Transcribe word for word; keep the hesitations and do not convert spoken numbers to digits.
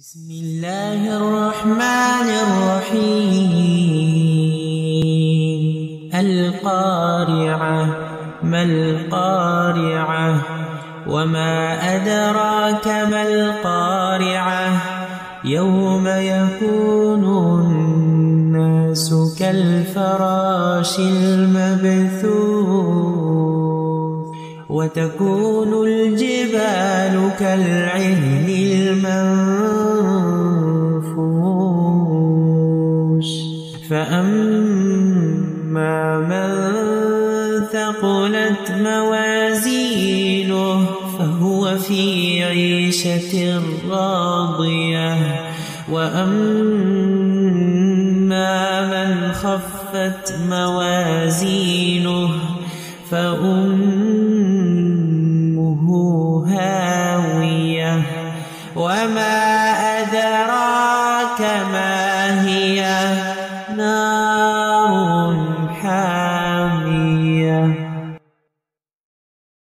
بسم الله الرحمن الرحيم. القارعة. ما القارعة؟ وما أدراك ما القارعة؟ يوم يكون الناس كالفراش المبثوث وتكون الجبال كالعهن المنفوش فأما من ثقلت موازينه فهو في عيشة راضية وأما من خفت موازينه فأمه هاوية وما أدراك ما هي